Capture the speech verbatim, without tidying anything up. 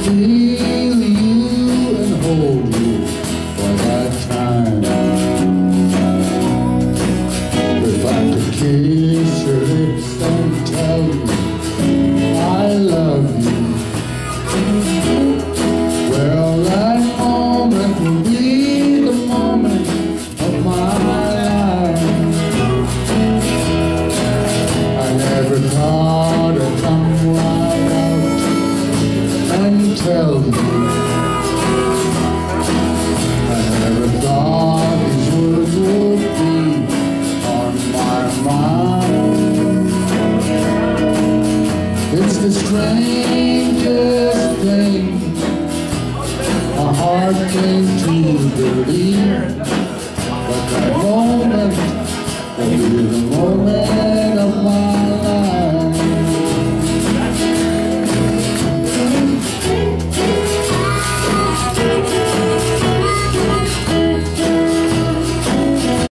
feel you and hold you for that time. If I could kiss your lips and tell you I love you, well, that moment will be the moment of my life. I never thought I'd come right out and tell you. I never thought these words would be on my mind. It's the strangest thing my heart came to believe.